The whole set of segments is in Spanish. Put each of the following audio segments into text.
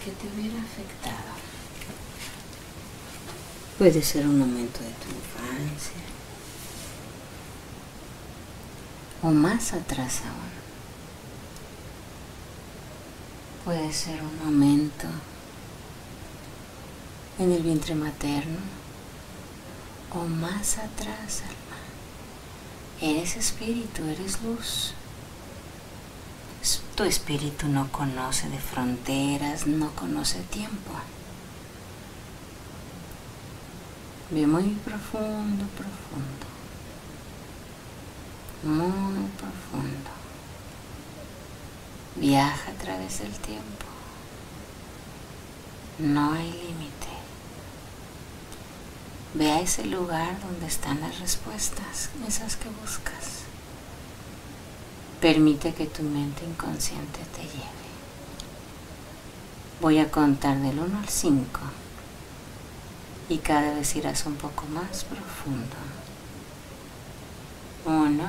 que te hubiera afectado. Puede ser un momento de tu infancia o más atrás aún. Puede ser un momento en el vientre materno o más atrás, alma. Eres espíritu, eres luz. Tu espíritu no conoce de fronteras, no conoce tiempo. Ve muy profundo, profundo. Muy profundo. Viaja a través del tiempo. No hay límite. Ve a ese lugar donde están las respuestas, esas que buscas. Permite que tu mente inconsciente te lleve. Voy a contar del 1 al 5 y cada vez irás un poco más profundo. 1,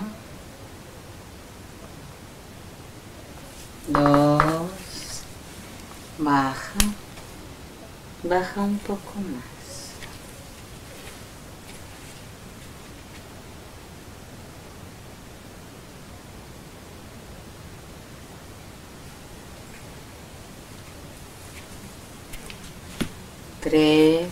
2, baja, baja un poco más. 3,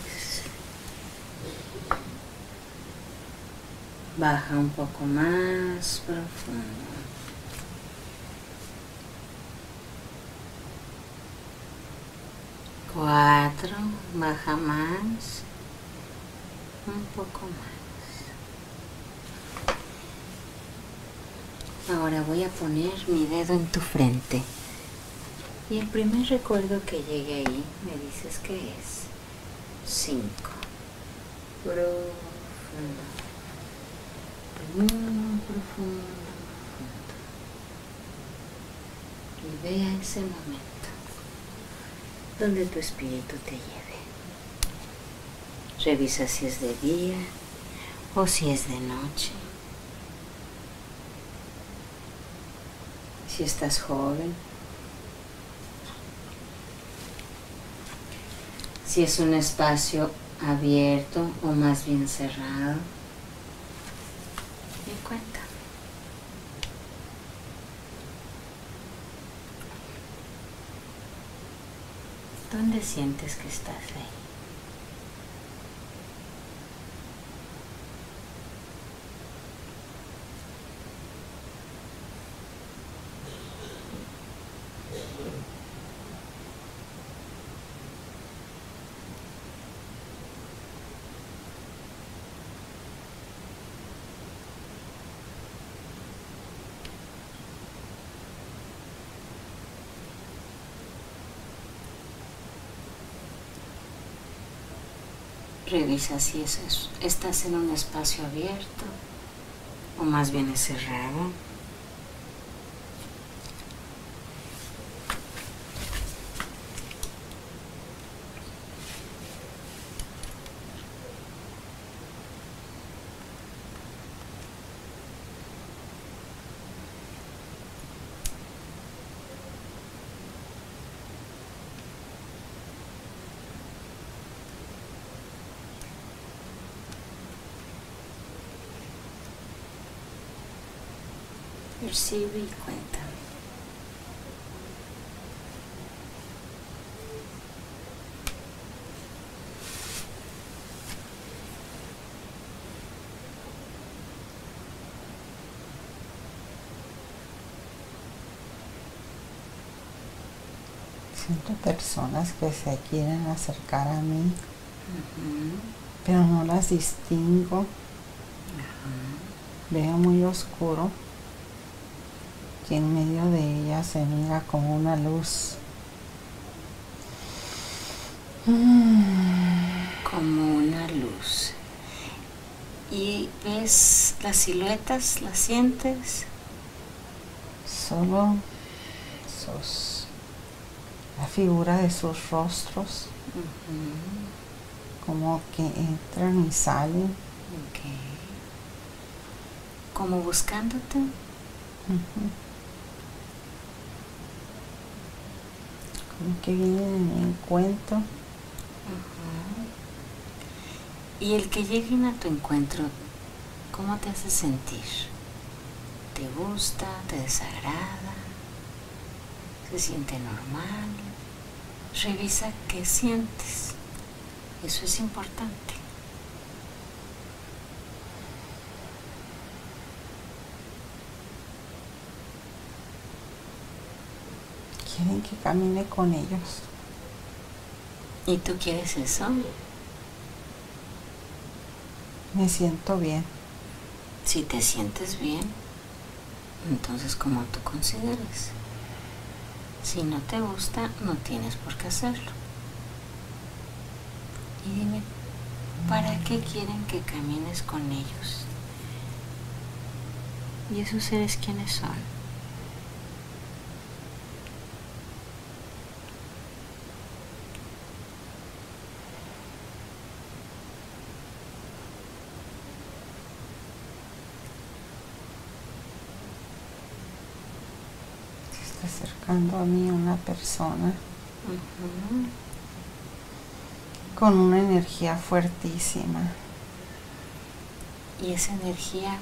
baja un poco más profundo. 4, baja más, un poco más. Ahora voy a poner mi dedo en tu frente. Y el primer recuerdo que llegue ahí, me dices qué es. 5. Profundo. Muy profundo, profundo. Y ve a ese momento donde tu espíritu te lleve. Revisa si es de día o si es de noche. Si estás joven. Si es un espacio abierto o más bien cerrado. Y cuéntame. ¿Dónde sientes que estás ahí? Revisa si estás en un espacio abierto o más bien es cerrado. Percibe y cuéntame. Siento personas que se quieren acercar a mí, pero no las distingo. Veo muy oscuro, que en medio de ellas se mira como una luz. Como una luz. ¿Y ves las siluetas? ¿Las sientes? Solo la figura de sus rostros, como que entran y salen. Como buscándote. Como que vienen en cuento. Y el que lleguen a tu encuentro, ¿cómo te hace sentir? ¿Te gusta? ¿Te desagrada? ¿Se siente normal? Revisa qué sientes. Eso es importante. Quieren que camine con ellos. ¿Y tú quieres eso? Me siento bien. Si te sientes bien, entonces como tú consideres. Si no te gusta, no tienes por qué hacerlo. Y dime, ¿para qué quieren que camines con ellos? ¿Y esos seres quiénes son? Se está acercando a mí una persona con una energía fuertísima. Y esa energía,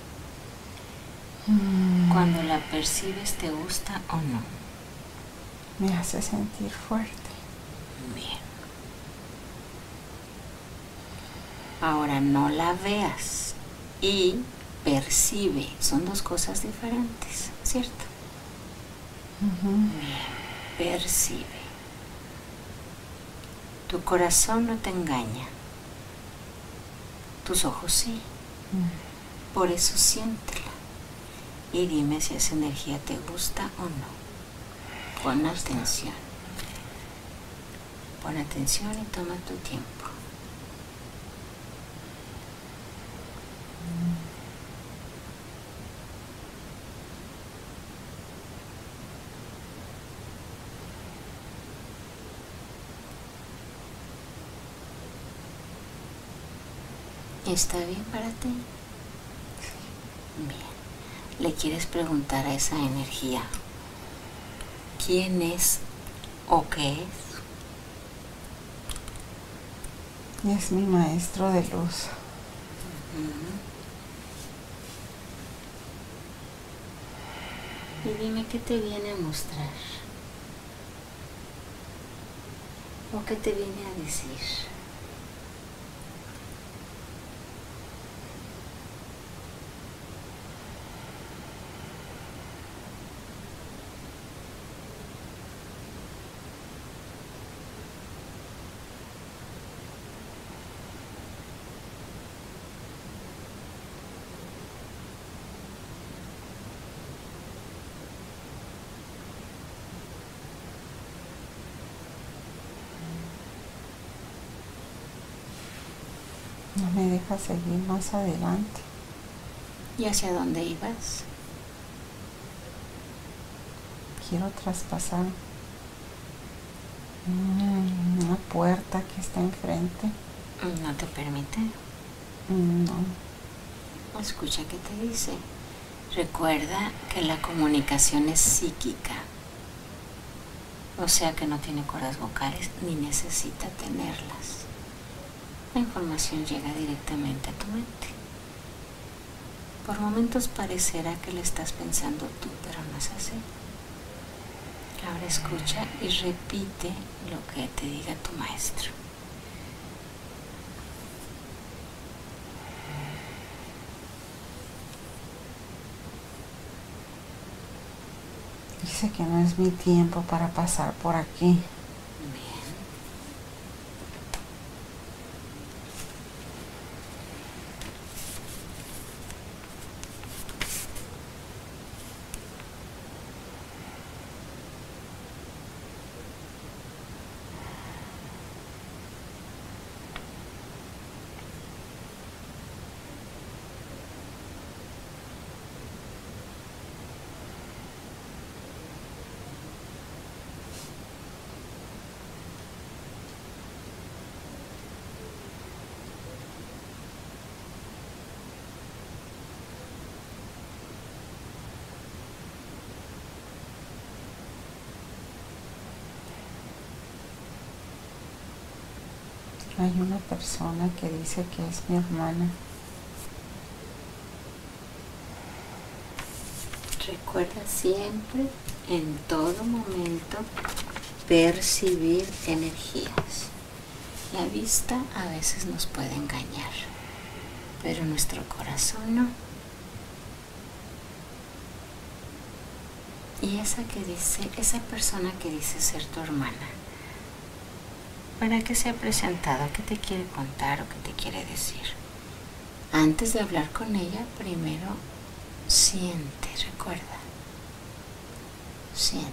cuando la percibes, ¿te gusta o no? Me hace sentir fuerte. Bien. Ahora no la veas y percibe. Son dos cosas diferentes, ¿cierto? Bien, percibe. Tu corazón no te engaña. Tus ojos sí. Por eso siéntela. Y dime si esa energía te gusta o no. Pon atención. Pon atención y toma tu tiempo. ¿Está bien para ti? Bien. ¿Le quieres preguntar a esa energía quién es o qué es? Es mi maestro de luz. Y dime qué te viene a mostrar. ¿O qué te viene a decir? No me deja seguir más adelante. ¿Y hacia dónde ibas? Quiero traspasar una puerta que está enfrente. ¿No te permite? No. Escucha qué te dice. Recuerda que la comunicación es psíquica. O sea que no tiene cuerdas vocales ni necesita tenerlas. La información llega directamente a tu mente. Por momentos parecerá que lo estás pensando tú, pero no es así. Ahora escucha y repite lo que te diga tu maestro. Dice que no es mi tiempo para pasar por aquí. Hay una persona que dice que es mi hermana. Recuerda siempre, en todo momento, percibir energías. La vista a veces nos puede engañar, pero nuestro corazón no. Y esa persona que dice ser tu hermana, ¿para qué se ha presentado? ¿Qué te quiere contar o qué te quiere decir? Antes de hablar con ella, primero siente, recuerda. Siente.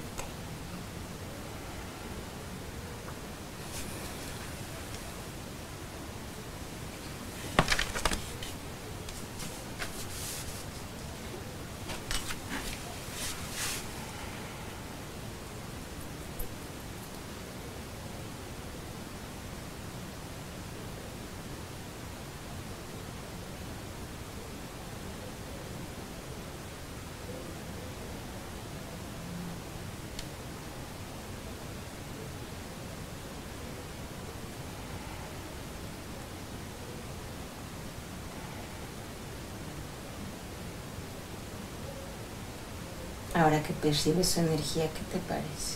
Ahora que percibes su energía, ¿qué te parece?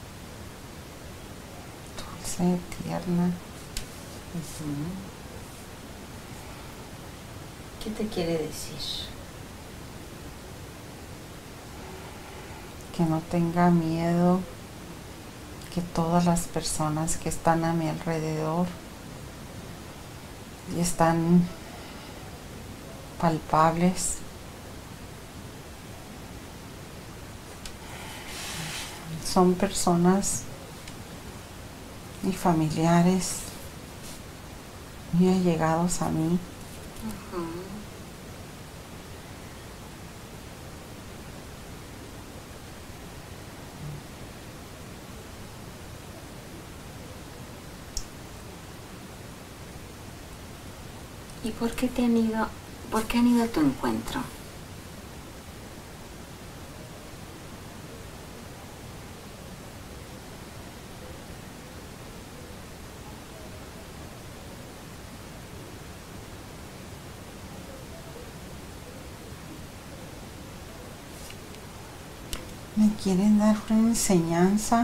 Dulce, tierna. ¿Qué te quiere decir? Que no tenga miedo, que todas las personas que están a mi alrededor y están palpables, son personas y familiares muy allegados a mí. ¿Y por qué han ido a tu encuentro? Me quieren dar una enseñanza.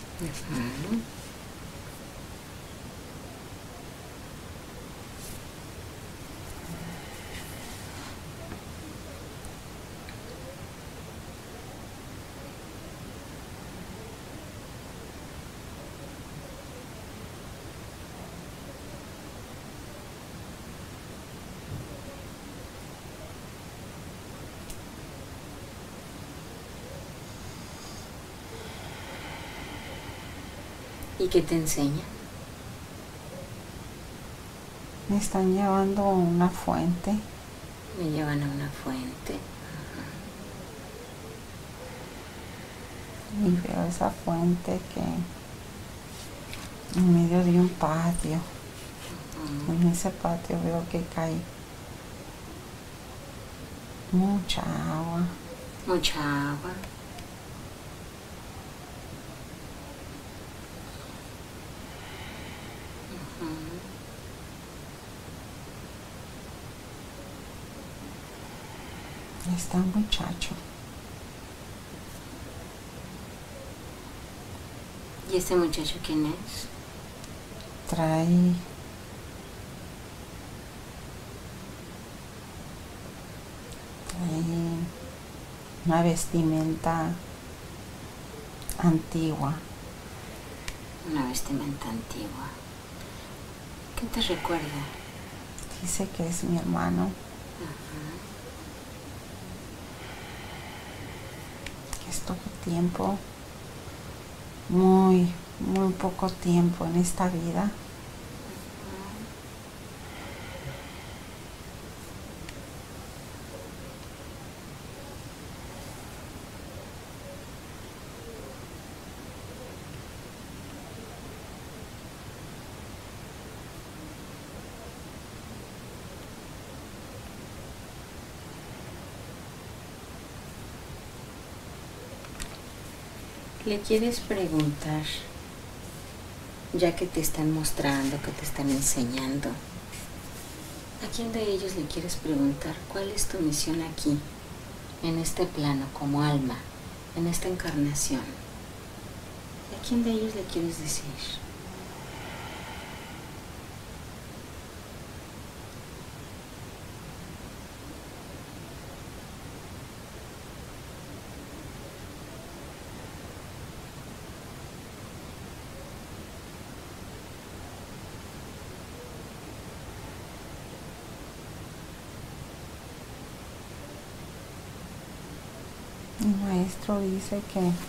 ¿Y qué te enseña? Me están llevando a una fuente. Me llevan a una fuente. Y veo esa fuente que en medio de un patio. En ese patio veo que cae mucha agua. Mucha agua. Está un muchacho. ¿Y este muchacho quién es? Trae una vestimenta antigua. Una vestimenta antigua. ¿Qué te recuerda? Dice que es mi hermano. Que estuvo tiempo, muy poco tiempo en esta vida. ¿Le quieres preguntar ya que te están mostrando, que te están enseñando, ¿a quién de ellos le quieres preguntar cuál es tu misión aquí, en este plano, como alma, en esta encarnación? ¿A quién de ellos le quieres decir? El maestro dice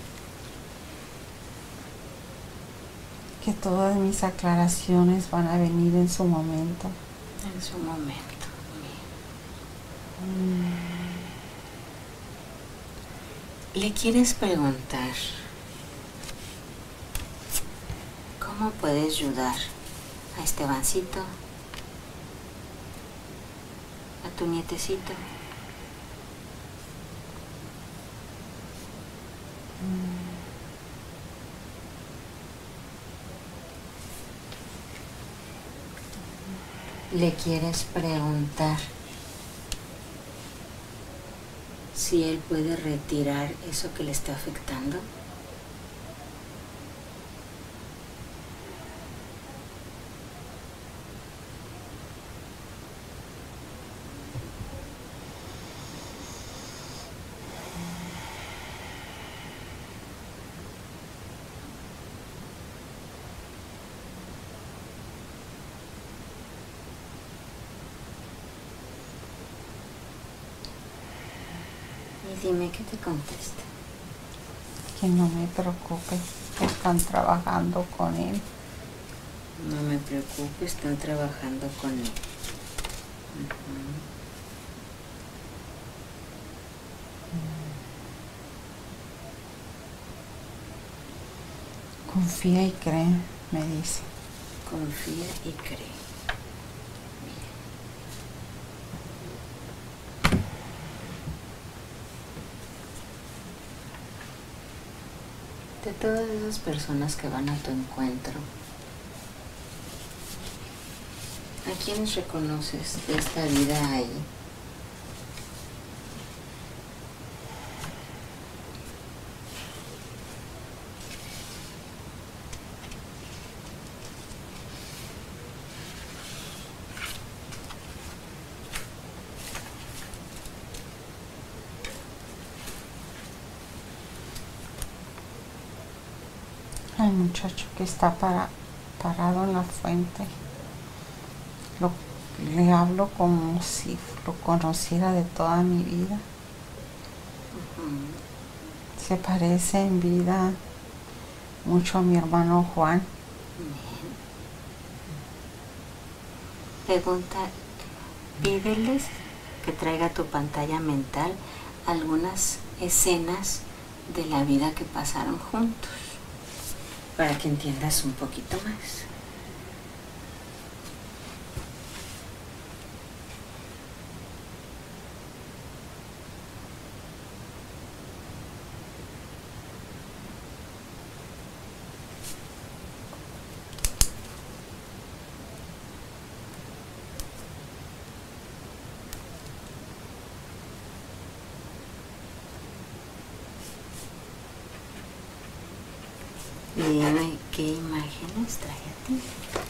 que todas mis aclaraciones van a venir en su momento. En su momento. Le quieres preguntar cómo puedes ayudar a Estebancito, a tu nietecito. Le quieres preguntar si él puede retirar eso que le está afectando. Y dime qué te contesta. Que no me preocupe, que están trabajando con él. No me preocupe, están trabajando con él. Confía y cree, me dice. Confía y cree. De todas esas personas que van a tu encuentro, ¿a quiénes reconoces de esta vida ahí? Al muchacho que está parado en la fuente. Le hablo como si lo conociera de toda mi vida. Se parece en vida mucho a mi hermano Juan. Pregunta, pídeles que traiga a tu pantalla mental algunas escenas de la vida que pasaron juntos, para que entiendas un poquito más. Dime qué imágenes trae a ti.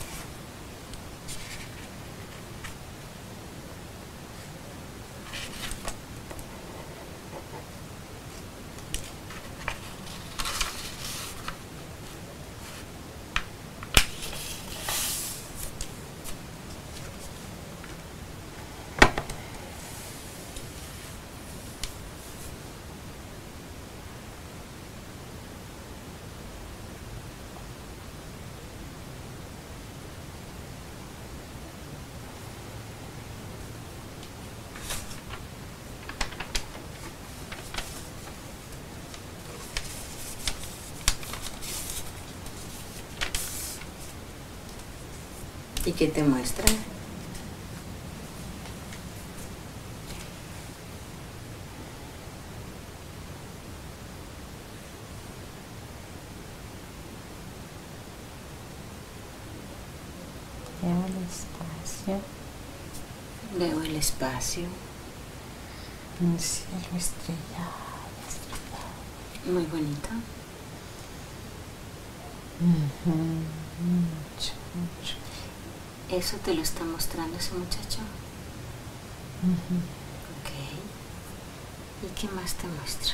¿Y qué te muestra? Veo el espacio, Veo el espacio. un cielo estrellado, estrellado. Muy bonito. Mucho, mucho. ¿Eso te lo está mostrando ese muchacho? Ok. ¿Y qué más te muestra?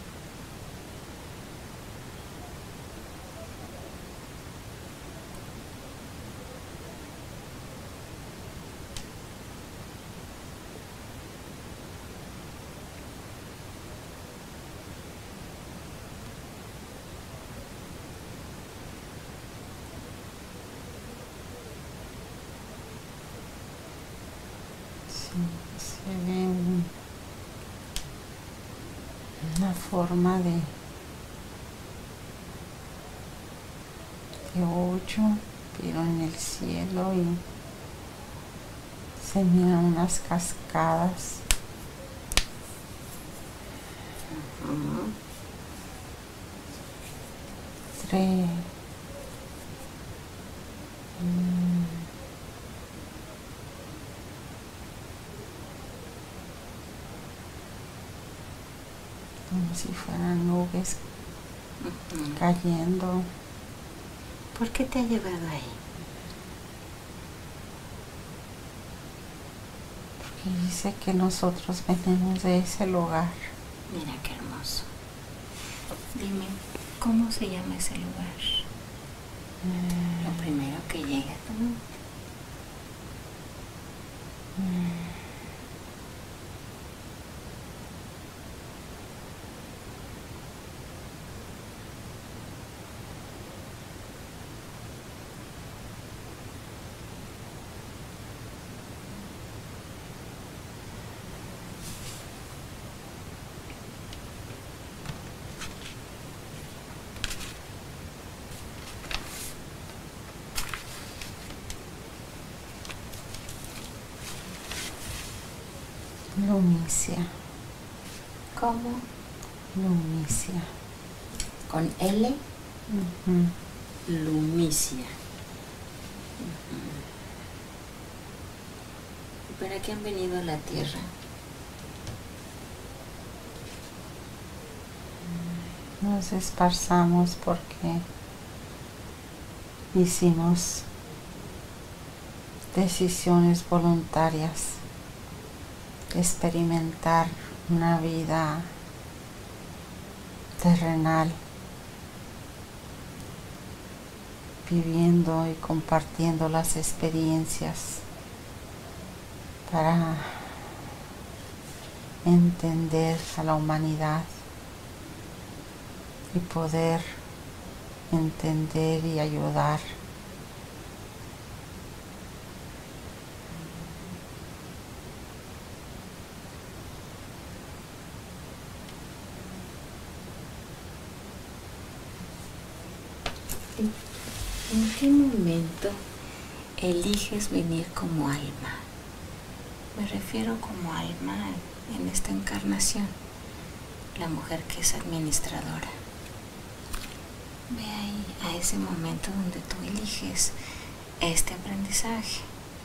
Se ve una forma de hoyo, pero en el cielo, y se miran unas cascadas. Tres. Como si fueran nubes cayendo. ¿Por qué te ha llevado ahí? Porque dice que nosotros venimos de ese lugar. Mira qué hermoso. Dime, ¿cómo se llama ese lugar? Lo primero que llega a tu mente. Lumicia. ¿Cómo? Lumicia. Con L. Lumicia. ¿Y para qué han venido a la Tierra? Nos esparzamos porque hicimos decisiones voluntarias, experimentar una vida terrenal, viviendo y compartiendo las experiencias para entender a la humanidad y poder entender y ayudar. ¿En qué momento eliges venir como alma? Me refiero como alma en esta encarnación, la mujer que es administradora. Ve ahí a ese momento donde tú eliges este aprendizaje.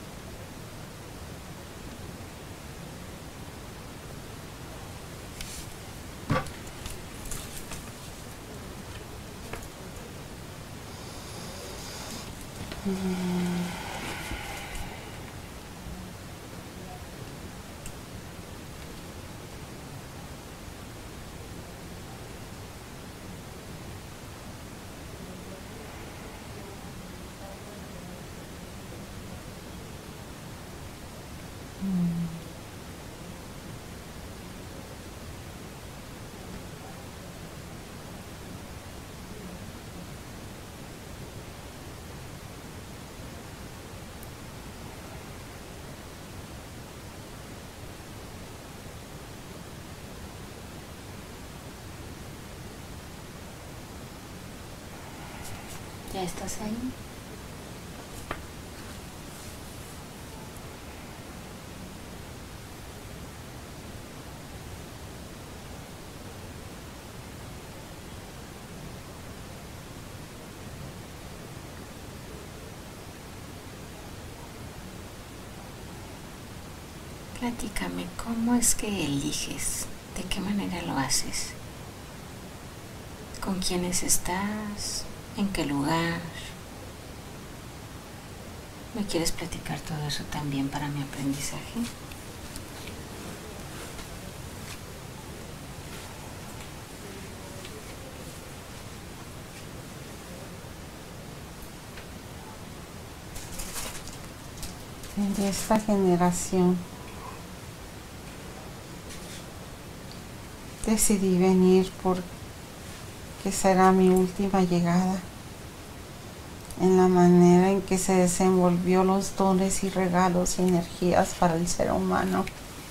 ¿Ya estás ahí? Platícame, ¿cómo es que eliges? ¿De qué manera lo haces? ¿Con quiénes estás? ¿En qué lugar? ¿Me quieres platicar todo eso también para mi aprendizaje? En esta generación decidí venir porque será mi última llegada. En la manera en que se desenvolvió los dones y regalos y energías para el ser humano,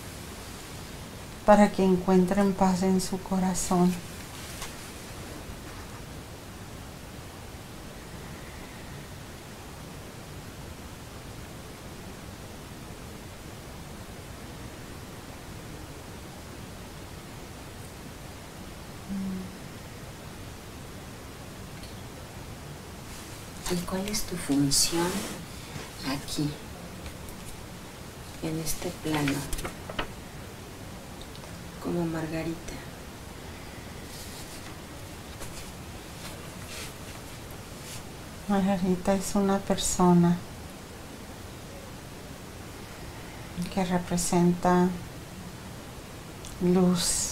para que encuentren paz en su corazón. ¿Y cuál es tu función aquí, en este plano, como Margarita? Margarita es una persona que representa luz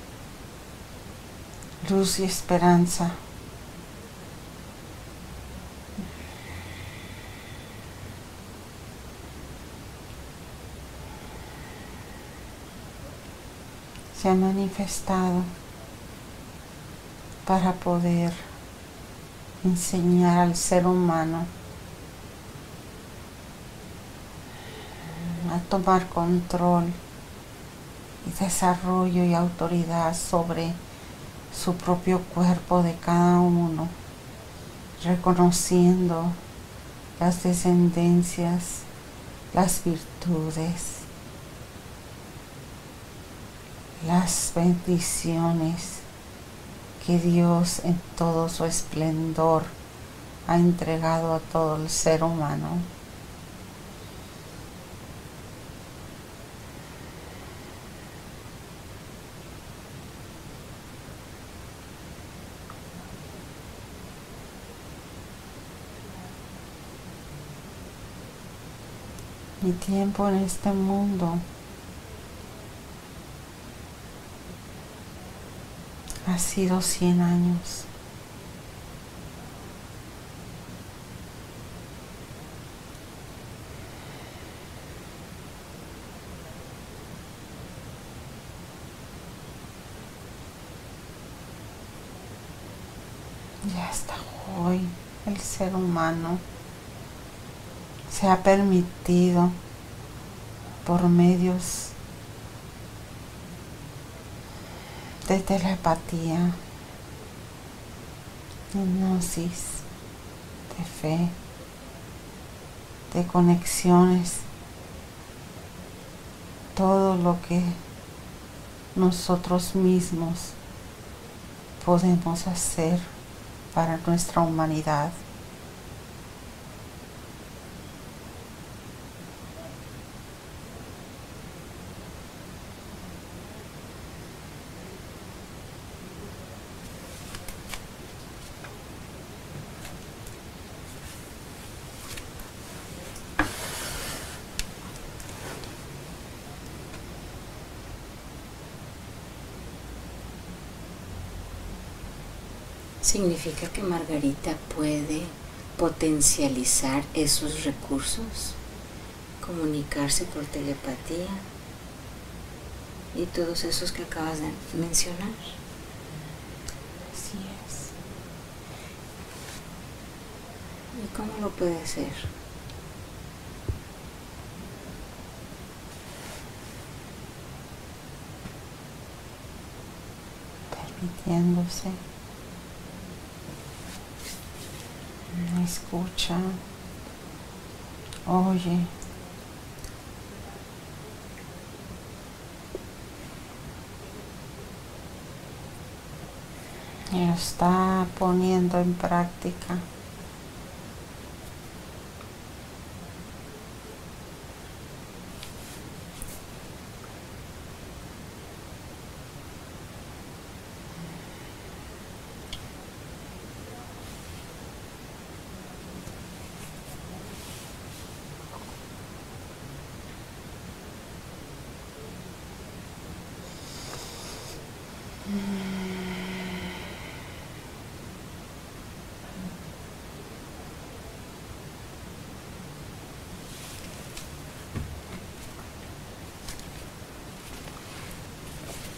y esperanza. Se ha manifestado para poder enseñar al ser humano a tomar control y desarrollo y autoridad sobre su propio cuerpo de cada uno, reconociendo las descendencias, las virtudes, las bendiciones que Dios en todo su esplendor ha entregado a todo el ser humano. Mi tiempo en este mundo ha sido 100 años. Y hasta hoy el ser humano se ha permitido por medios de telepatía, de hipnosis, de fe, de conexiones, todo lo que nosotros mismos podemos hacer para nuestra humanidad. ¿Significa que Margarita puede potencializar esos recursos? Comunicarse por telepatía y todos esos que acabas de mencionar. Así es. ¿Y cómo lo puede hacer? Permitiéndose, escucha, oye, y lo está poniendo en práctica.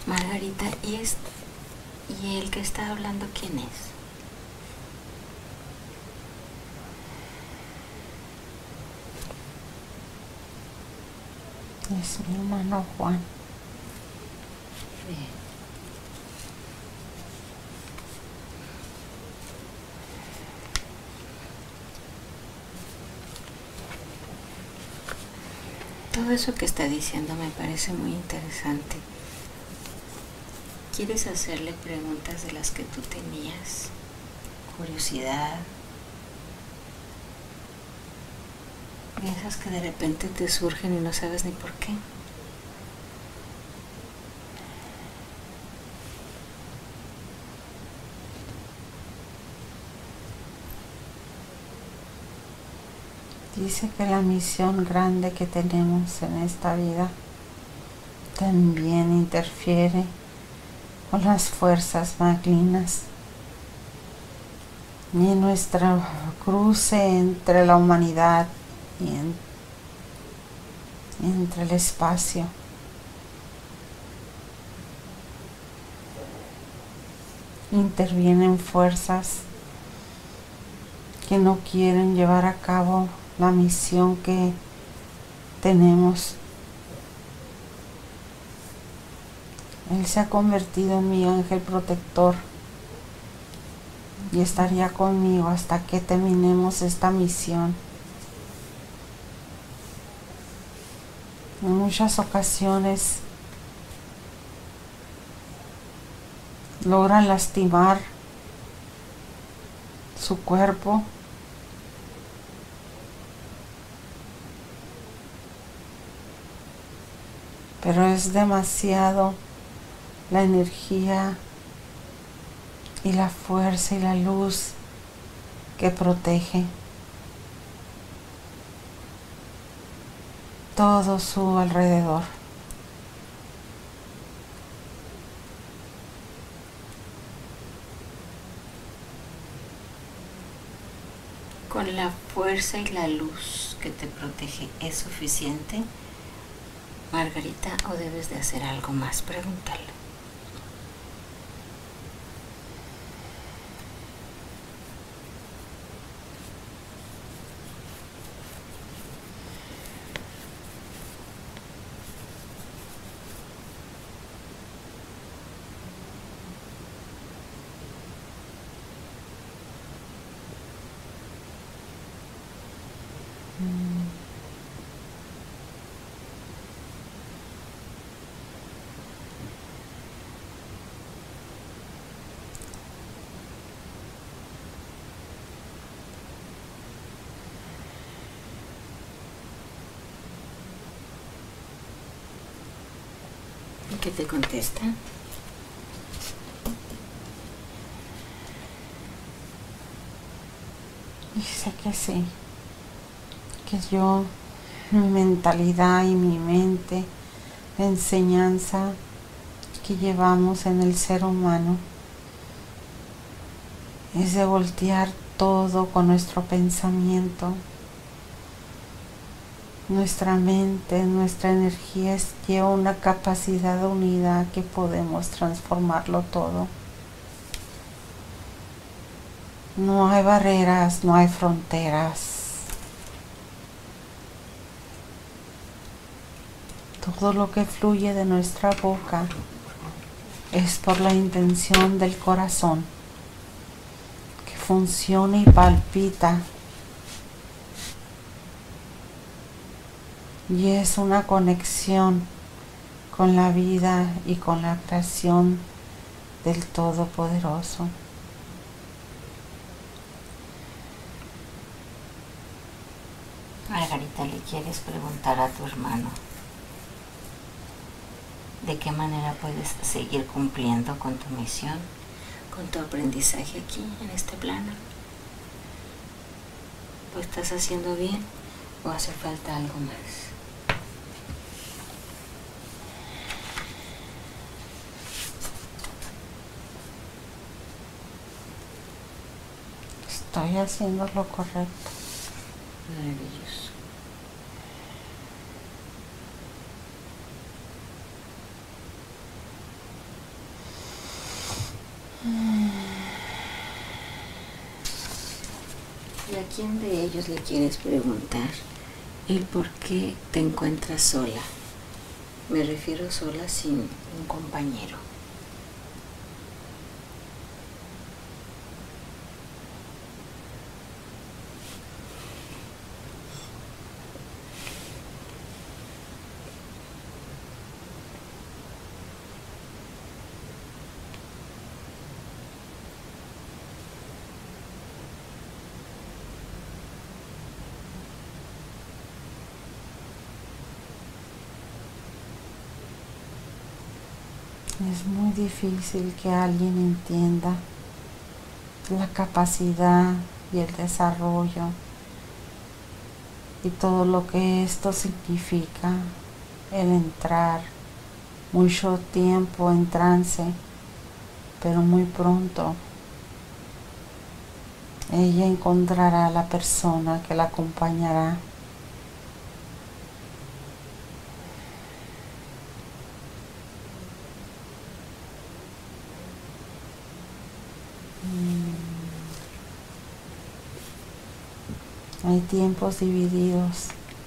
Margarita, ¿y el que está hablando quién es? Es mi hermano Juan. Bien. Todo eso que está diciendo me parece muy interesante. ¿Quieres hacerle preguntas de las que tú tenías? Curiosidad. De esas que de repente te surgen y no sabes ni por qué. Dice que la misión grande que tenemos en esta vida también interfiere con las fuerzas malignas y en nuestro cruce entre la humanidad y entre el espacio. Intervienen fuerzas que no quieren llevar a cabo la misión que tenemos. Él se ha convertido en mi ángel protector y estaría conmigo hasta que terminemos esta misión. En muchas ocasiones logran lastimar su cuerpo, pero es demasiado la energía y la fuerza y la luz que protege todo su alrededor. ¿Con la fuerza y la luz que te protege es suficiente, Margarita, o debes de hacer algo más? Pregúntale. ¿Y qué te contesta? Dice que sí, que yo, mi mentalidad y mi mente, la enseñanza que llevamos en el ser humano es de voltear todo con nuestro pensamiento. Nuestra mente, nuestra energía lleva una capacidad de unidad que podemos transformarlo todo. No hay barreras, no hay fronteras. Todo lo que fluye de nuestra boca es por la intención del corazón, que funciona y palpita. Y es una conexión con la vida y con la creación del Todopoderoso. Margarita, ¿le quieres preguntar a tu hermano de qué manera puedes seguir cumpliendo con tu misión, con tu aprendizaje aquí en este plano? ¿Lo estás haciendo bien o hace falta algo más? Estoy haciendo lo correcto. Maravilloso. ¿a quién de ellos le quieres preguntar el por qué te encuentras sola? Me refiero sola sin un compañero. Es muy difícil que alguien entienda la capacidad y el desarrollo y todo lo que esto significa, el entrar mucho tiempo en trance, pero muy pronto ella encontrará a la persona que la acompañará. Hay tiempos divididos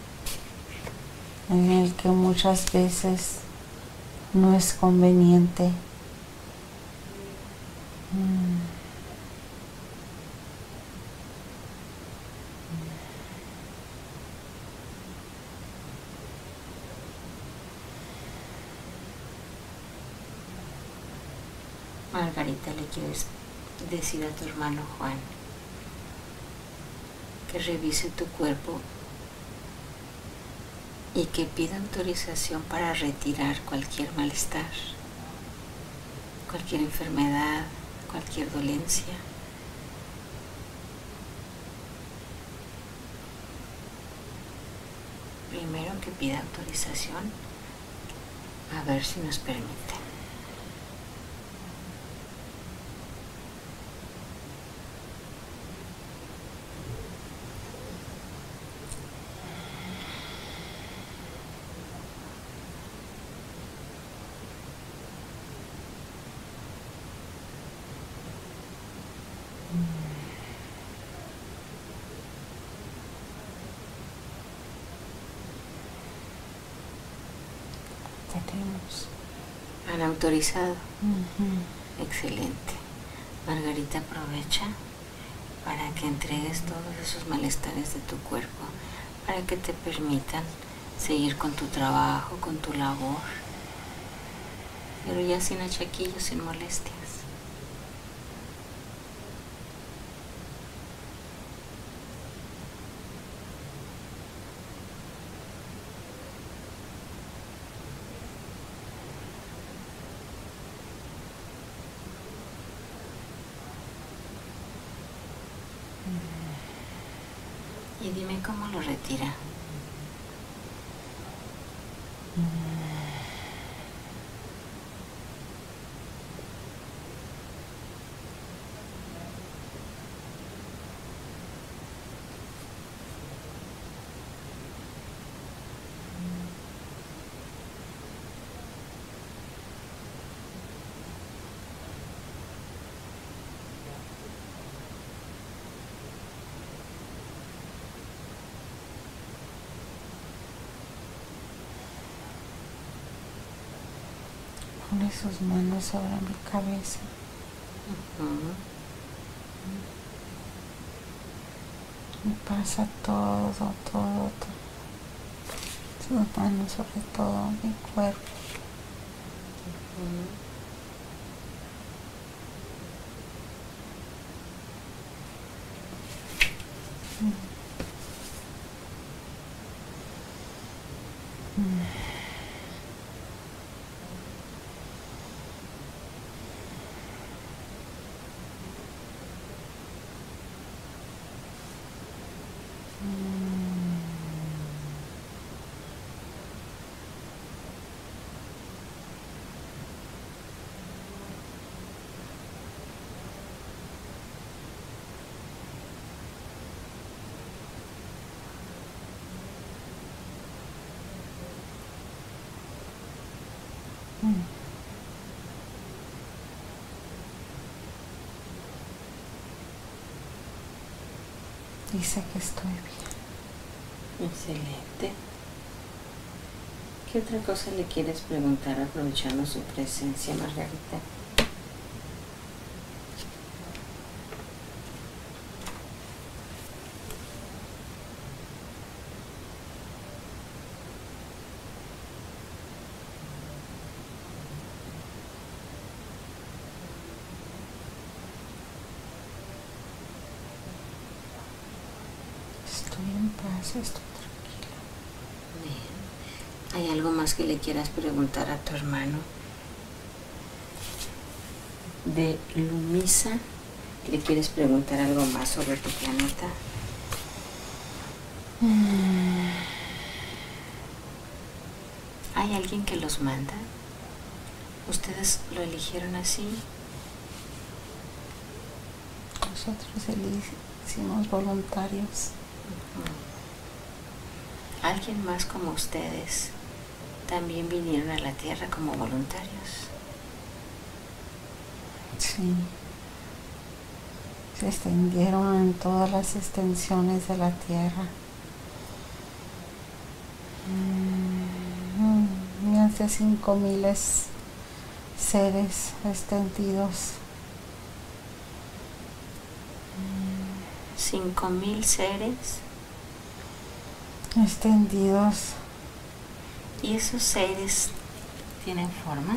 en el que muchas veces no es conveniente. Margarita, ¿le quieres decir a tu hermano Juan que revise tu cuerpo y que pida autorización para retirar cualquier malestar, cualquier enfermedad, cualquier dolencia? Primero que pida autorización, a ver si nos permite. Tenemos. ¿Han autorizado? Excelente. Margarita, aprovecha para que entregues todos esos malestares de tu cuerpo, para que te permitan seguir con tu trabajo, con tu labor, pero ya sin achaquillos, sin molestias. Y dime cómo lo retira. Pone sus manos sobre mi cabeza. Y pasa todo. Sus manos sobre todo mi cuerpo. Dice que estoy bien. Excelente. ¿Qué otra cosa le quieres preguntar aprovechando su presencia, Margarita? Estoy en paz, estoy tranquila. Bien. ¿Hay algo más que le quieras preguntar a tu hermano? De Lumisa, ¿le quieres preguntar algo más sobre tu planeta? ¿Hay alguien que los manda? ¿Ustedes lo eligieron así? Nosotros hicimos voluntarios. ¿Alguien más como ustedes también vinieron a la Tierra como voluntarios? Sí. Se extendieron en todas las extensiones de la Tierra. Más de 5,000 seres extendidos. 5,000 seres. Extendidos. ¿Y esos seres tienen forma?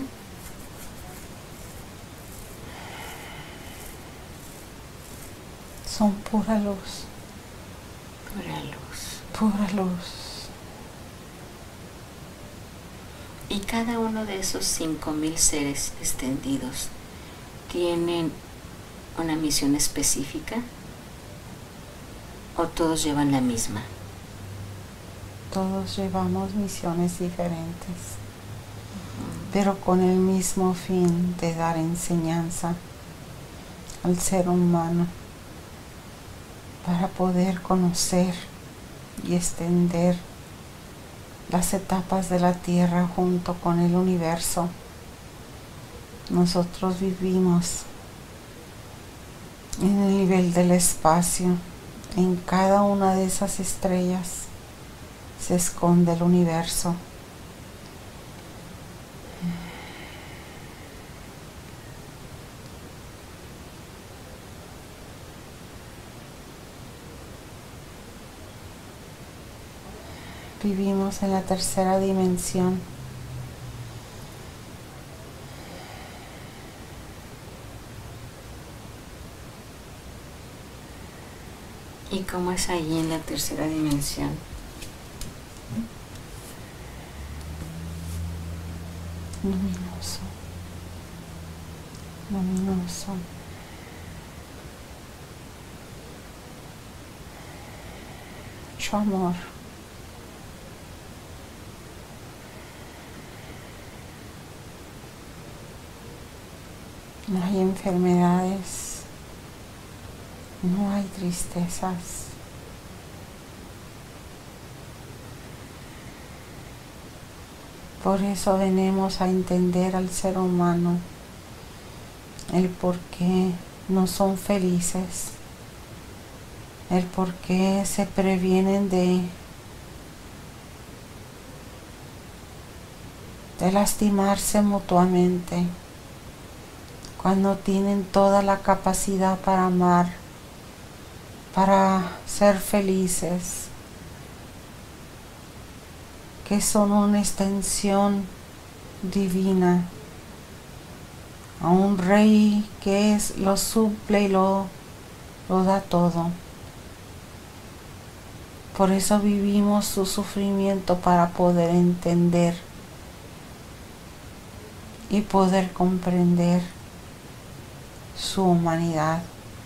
Son pura luz. Pura luz. Pura luz. ¿Y cada uno de esos 5,000 seres extendidos tienen una misión específica? ¿O todos llevan la misma? Todos llevamos misiones diferentes, pero con el mismo fin de dar enseñanza al ser humano para poder conocer y extender las etapas de la Tierra junto con el universo. Nosotros vivimos en el nivel del espacio. En cada una de esas estrellas se esconde el universo. Vivimos en la tercera dimensión. ¿Y cómo es ahí en la tercera dimensión? Luminoso. Luminoso. Mucho amor. No hay enfermedades, no hay tristezas. Por eso venimos a entender al ser humano el por qué no son felices, el por qué se previenen de lastimarse mutuamente, cuando tienen toda la capacidad para amar, para ser felices, que son una extensión divina, a un rey que lo suple y lo da todo. Por eso vivimos su sufrimiento, para poder entender y poder comprender su humanidad.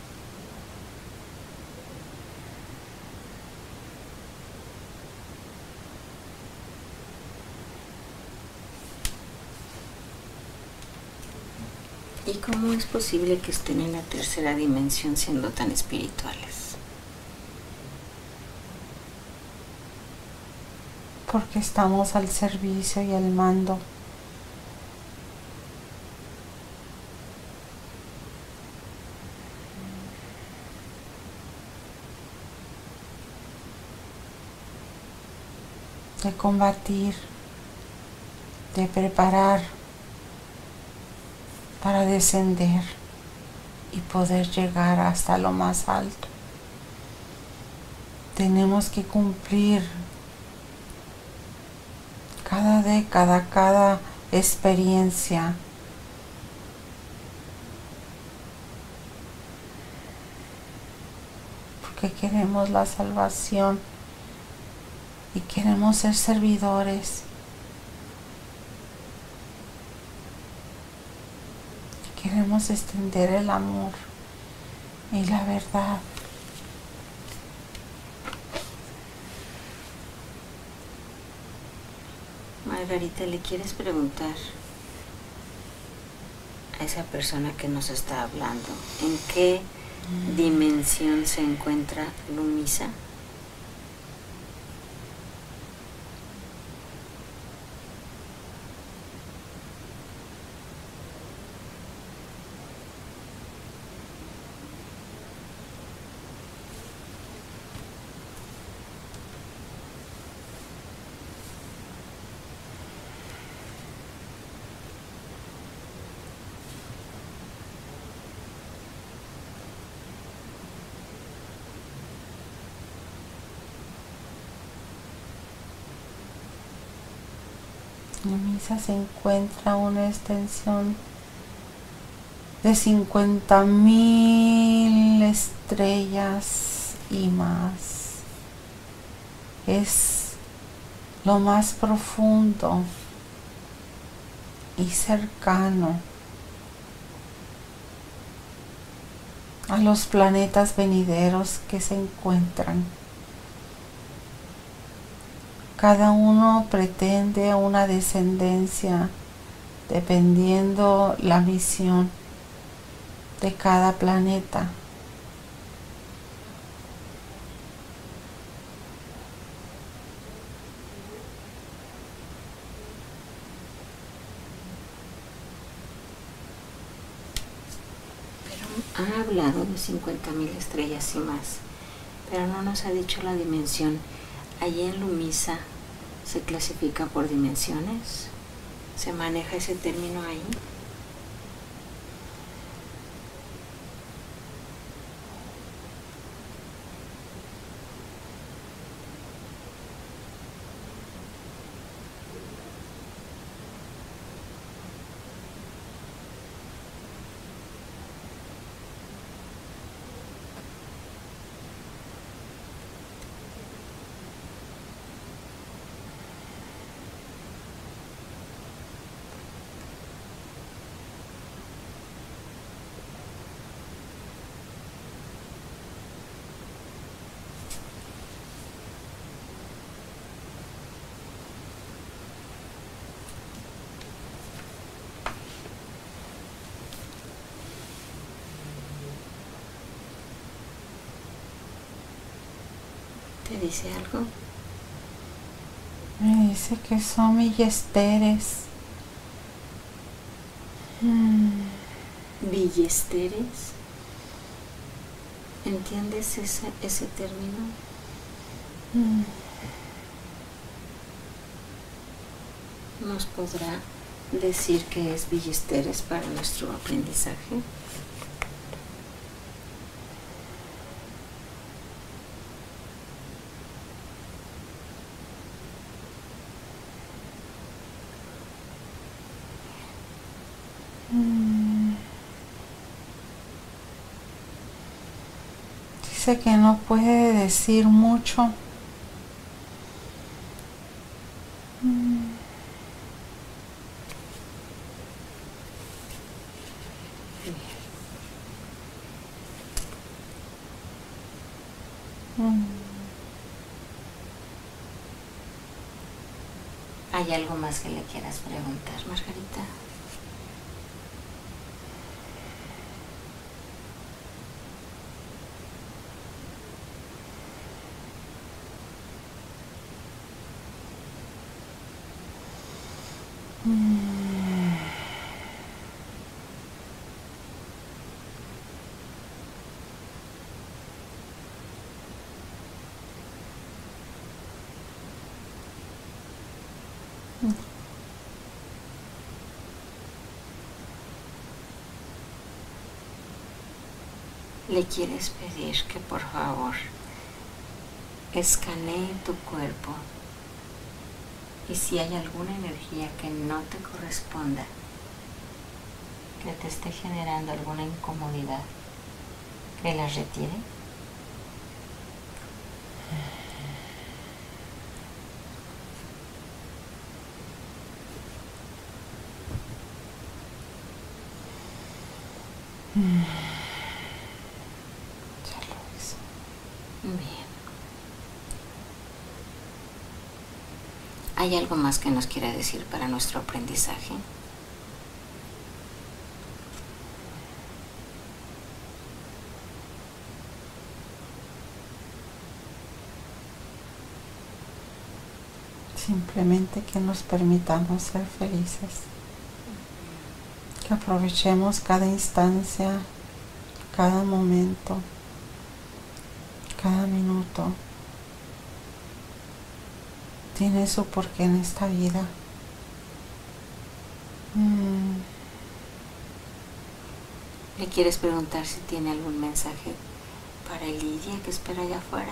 ¿Y cómo es posible que estén en la tercera dimensión siendo tan espirituales? Porque estamos al servicio y al mando. de combatir, de preparar para descender y poder llegar hasta lo más alto. Tenemos que cumplir cada década, cada experiencia. Porque queremos la salvación y queremos ser servidores. Queremos extender el amor y la verdad. Margarita, ¿le quieres preguntar a esa persona que nos está hablando en qué dimensión se encuentra Lumisa? Lumisa se encuentra una extensión de 50,000 estrellas y más. Es lo más profundo y cercano a los planetas venideros que se encuentran. Cada uno pretende una descendencia dependiendo la misión de cada planeta. Pero ha hablado de 50,000 estrellas y más, pero no nos ha dicho la dimensión. Allí en Lumisa se clasifica por dimensiones. ¿Se maneja ese término ahí? ¿Te dice algo? Me dice que son billesteres. ¿Billesteres? ¿Entiendes ese término? ¿Nos podrá decir qué es billesteres para nuestro aprendizaje? Dice que no puede decir mucho. ¿Hay algo más que le quieras preguntar, Margarita? Le quieres pedir que por favor escanee tu cuerpo y si hay alguna energía que no te corresponda, que te esté generando alguna incomodidad, que la retire. Ya lo hice. Bien. ¿Hay algo más que nos quiera decir para nuestro aprendizaje? Simplemente que nos permitamos ser felices, que aprovechemos cada instancia, cada momento, cada minuto. Tiene su porqué en esta vida. ¿Le quieres preguntar si tiene algún mensaje para Lidia que espera allá afuera?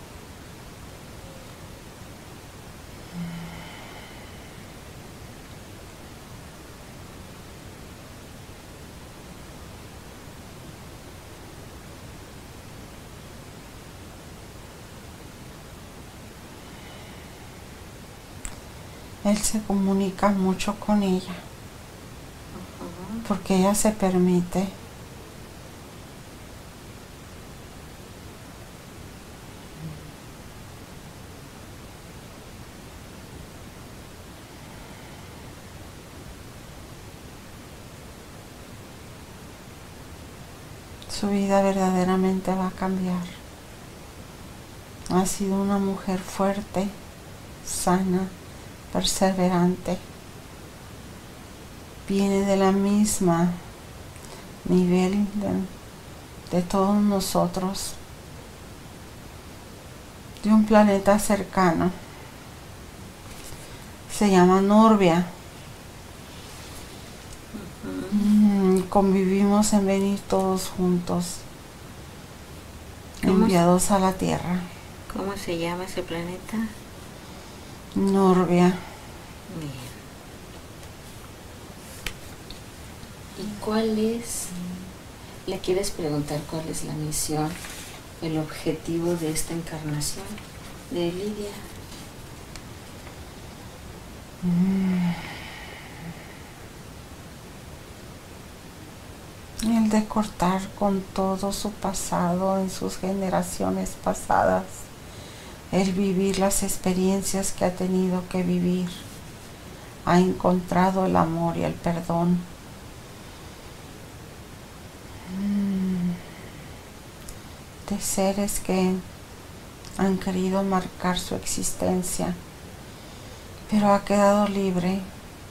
Él se comunica mucho con ella, porque ella se permite. Su vida verdaderamente va a cambiar. Ha sido una mujer fuerte, sana, perseverante. Viene de la misma nivel de todos nosotros, de un planeta cercano. Se llama Norbia. Convivimos en venir todos juntos, enviados a la Tierra. ¿Cómo se llama ese planeta? Norbia. Bien. ¿Y cuál es? ¿Le quieres preguntar cuál es la misión, el objetivo de esta encarnación de Lidia? El de cortar con todo su pasado en sus generaciones pasadas, el vivir las experiencias que ha tenido que vivir, ha encontrado el amor y el perdón. De seres que han querido marcar su existencia, pero ha quedado libre.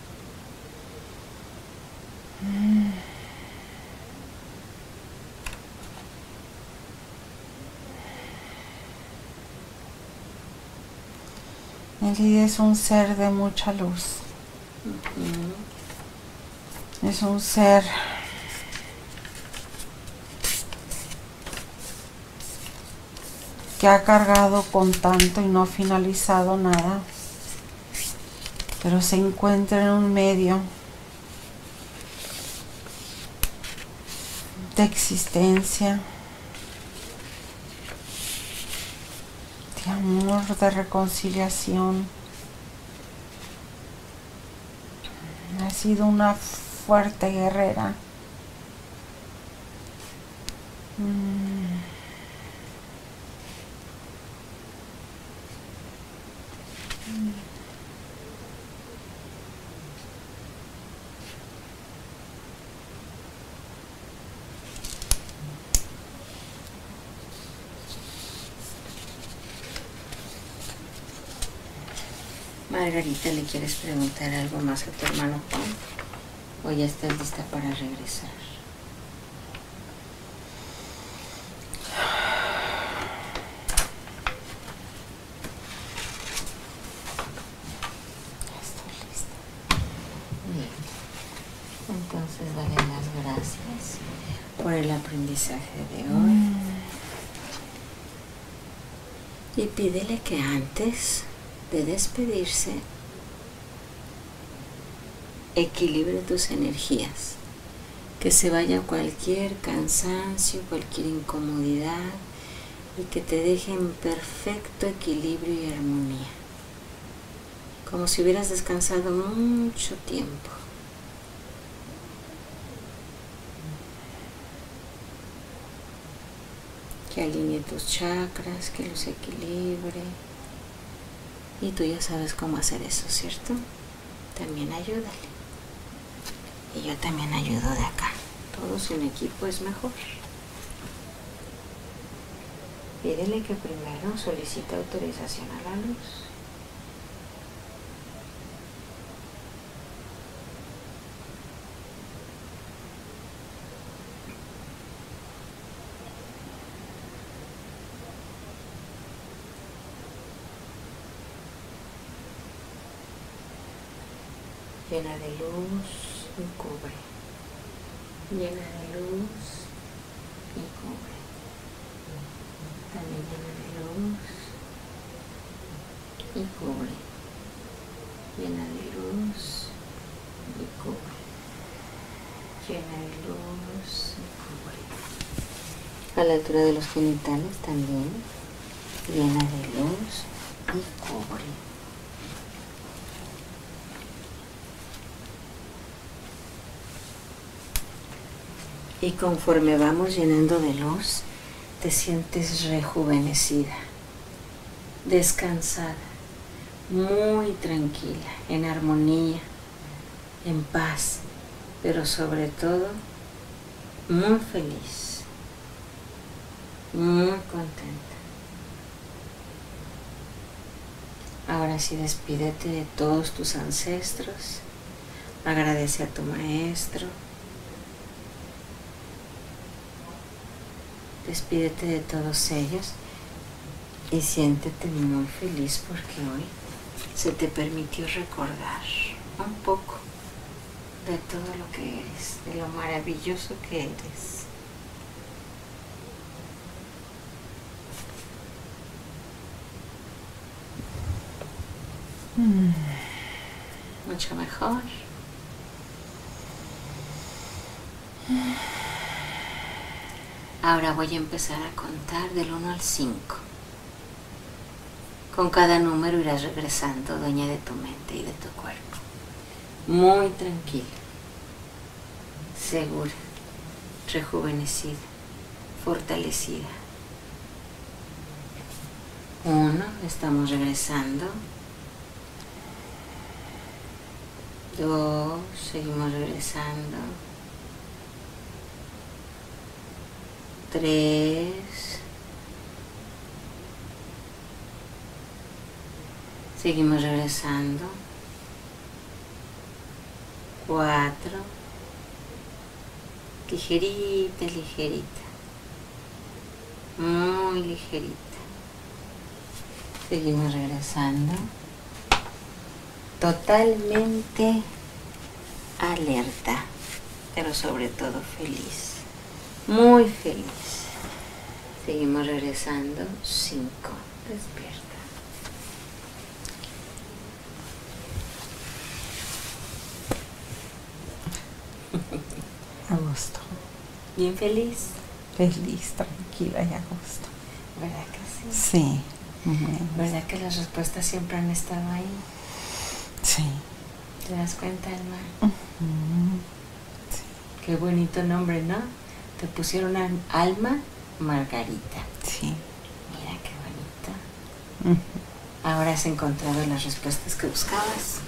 Lidia es un ser de mucha luz. Es un ser que ha cargado con tanto y no ha finalizado nada, pero se encuentra en un medio de existencia, de amor, de reconciliación. Ha sido una fuerte guerrera. Margarita, ¿le quieres preguntar algo más a tu hermano Juan? ¿O ya estás lista para regresar? Estoy por el aprendizaje de hoy. Y pídele que antes de despedirse equilibre tus energías, que se vaya cualquier cansancio, cualquier incomodidad y que te deje en perfecto equilibrio y armonía, como si hubieras descansado mucho tiempo. Que alinee tus chakras, que los equilibre. Y tú ya sabes cómo hacer eso, ¿cierto? También ayúdale. Y yo también ayudo de acá. Todos en equipo es mejor. Pídele que primero solicite autorización a la luz. Llena de luz y cubre. Llena de luz y cubre. También llena de luz y cubre. Llena de luz y cubre. Llena de luz y cubre. A la altura de los genitales también. Llena de luz y cubre. Y conforme vamos llenando de luz, te sientes rejuvenecida, descansada, muy tranquila, en armonía, en paz, pero sobre todo muy feliz, muy contenta. Ahora sí, despídete de todos tus ancestros, agradece a tu maestro. Despídete de todos ellos y siéntete muy feliz porque hoy se te permitió recordar un poco de todo lo que eres, de lo maravilloso que eres. Mucho mejor. Ahora voy a empezar a contar del 1 al 5. Con cada número irás regresando, dueña de tu mente y de tu cuerpo. Muy tranquila, segura, rejuvenecida, fortalecida. 1, estamos regresando. 2, seguimos regresando. 3, seguimos regresando. 4, ligerita, ligerita, muy ligerita. Seguimos regresando, totalmente alerta, pero sobre todo feliz. Muy feliz. Seguimos regresando. 5. Despierta. A gusto. Bien feliz. Feliz, tranquila y a gusto. ¿Verdad que sí? Sí. ¿Verdad que las respuestas siempre han estado ahí? Sí. ¿Te das cuenta, Alma? Sí. Qué bonito nombre, ¿no? Te pusieron Alma Margarita. Sí. Mira qué bonito. Ahora has encontrado las respuestas que buscabas.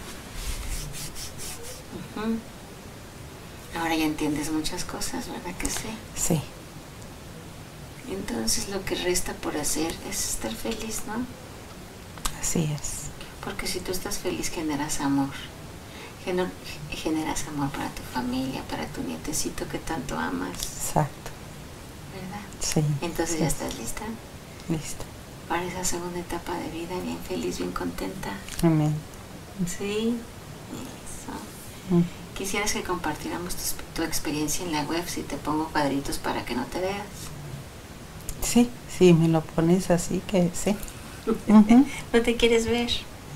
Ahora ya entiendes muchas cosas, ¿verdad que sí? Sí. Entonces lo que resta por hacer es estar feliz, ¿no? Así es. Porque si tú estás feliz generas amor. Generas amor para tu familia, para tu nietecito que tanto amas. Exacto. ¿Verdad? Sí. Entonces sí. ya estás lista Lista. para esa segunda etapa de vida, bien feliz, bien contenta. Amén. Sí. Eso. Mm. ¿Quisieras que compartiéramos tu experiencia en la web si te pongo cuadritos para que no te veas? Sí, sí, me lo pones así que sí. Ujú. ¿No te quieres ver?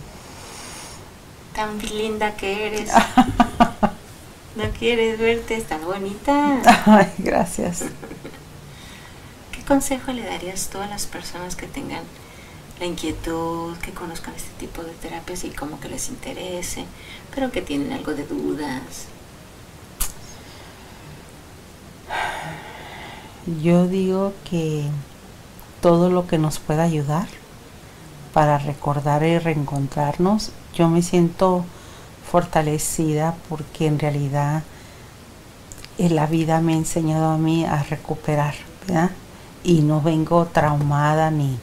Tan linda que eres. ¿No quieres verte? Estás bonita. Ay, gracias. ¿Qué consejo le darías tú a las personas que tengan la inquietud, que conozcan este tipo de terapias y como que les interese, pero que tienen algo de dudas? Yo digo que todo lo que nos pueda ayudar para recordar y reencontrarnos, yo me siento fortalecida porque en realidad la vida me ha enseñado a mí a recuperar, ¿verdad? Y no vengo traumada ni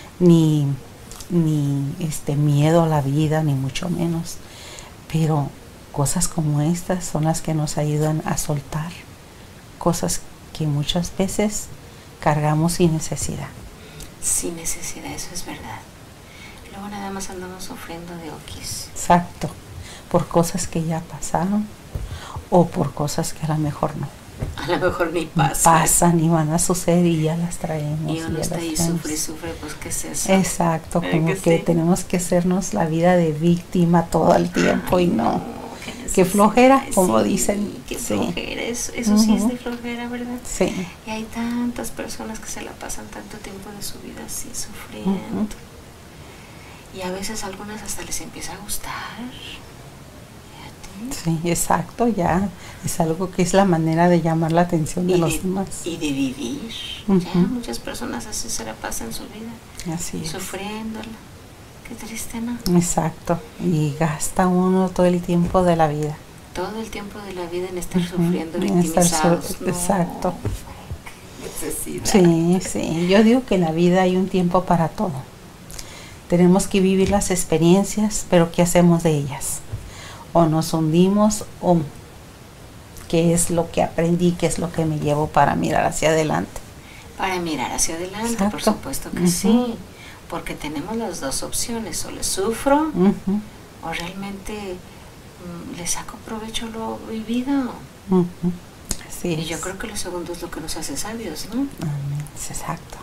miedo a la vida, ni mucho menos. Pero cosas como estas son las que nos ayudan a soltar cosas que muchas veces cargamos sin necesidad. Sin necesidad, eso es verdad. Luego nada más andamos sufriendo de oquis. Exacto. Por cosas que ya pasaron o por cosas que a lo mejor no. A lo mejor ni pasan Y van a suceder y ya las traemos. y uno ya está las ahí, traemos. sufre, pues ¿qué es eso? Exacto, como que sí? tenemos que hacernos la vida de víctima todo el tiempo. Ay, y no. Qué Qué flojera, como sí, dicen. Qué Sí. flojera, eso sí es de flojera, ¿verdad? Sí. Y hay tantas personas que se la pasan tanto tiempo de su vida así sufriendo. Y a veces a algunas hasta les empieza a gustar. Fíjate. Sí, exacto, ya es algo que es la manera de llamar la atención de los demás. Y de vivir. Ujú. Ya muchas personas así se la pasan su vida, Así es. sufriéndola. Qué triste, ¿no? Exacto, y gasta uno todo el tiempo de la vida. Todo el tiempo de la vida en estar Ujú, sufriendo, en estar victimizados. No, exacto. qué necesidad. Sí, sí, yo digo que en la vida hay un tiempo para todo. Tenemos que vivir las experiencias, pero ¿qué hacemos de ellas? O nos hundimos o qué es lo que aprendí, qué es lo que me llevo para mirar hacia adelante. Para mirar hacia adelante, por Exacto. supuesto que sí, porque tenemos las dos opciones, o le sufro Ujú, o realmente le saco provecho a lo vivido. ujú. Así Y es. yo creo que lo segundo es lo que nos hace sabios, ¿no? Amén. Exacto.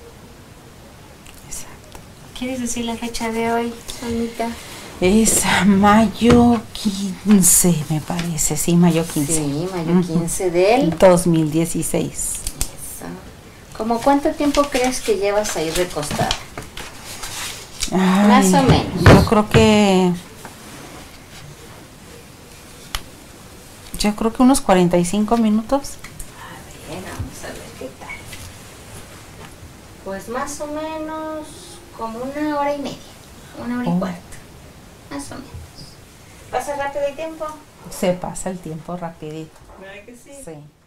Exacto. ¿Quieres decir la fecha de hoy, Anita? Es mayo 15, me parece. Sí, mayo 15. Sí, mayo 15 del... 2016. Eso. ¿Cómo cuánto tiempo crees que llevas ahí recostada? Ay, Más o menos. Yo creo que unos 45 minutos. A ver, vamos a ver qué tal. Pues más o menos como 1 hora y media, 1 hora y cuarto, más o menos. ¿Pasa rápido el tiempo? Se pasa el tiempo rapidito. ¿Verdad que sí? Sí.